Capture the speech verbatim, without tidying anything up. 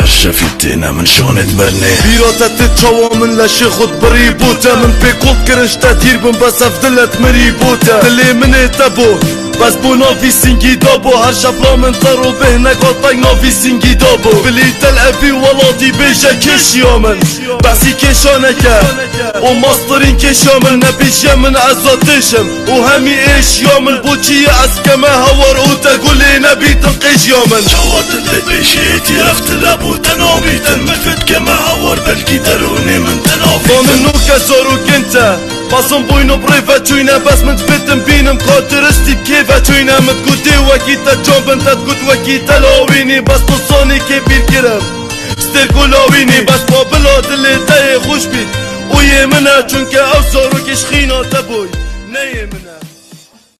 شفتنا من شون تبرني بيروتا تتشوى من لاشي خد بريبوتا من بيكولت كرشتا دير بن بس افدلت مريبوتا اللي من تبو بس بو نوفي سينجي دوبو هر شفلا من طرو بهنا قطاي نوفي سينجي دوبو بلي تلعبي ولادي بيجا كش يومن بحسي كشانكا ومصدرين كش يومن نبيش يمن عزاتشم وهمي ايش يومن بوچي عسكما هور وتقولي نبي تنقيش يومن شوات اللي بيشيتي رفت لابو تنوبي تنمفت كما هور بلكي دروني من تنوبي ضامن نوكا زورو كنتا باسم بوينو بريفا توينا بس متفتن بينم خاطرستي بكيفا توينا متقودي وكيتا جومبن تتقود وكيتا لويني بس تصوني كبير كرم ستيركو لويني بس بابلو دلي تاي خوش بيت ويمنا چونك او زورو كشخينو تبوي نيمنا